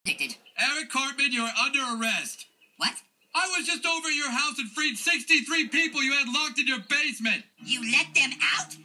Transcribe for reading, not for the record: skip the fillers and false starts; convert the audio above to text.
Addicted. Eric Cartman, you're under arrest. What? I was just over at your house and freed 63 people you had locked in your basement. You let them out?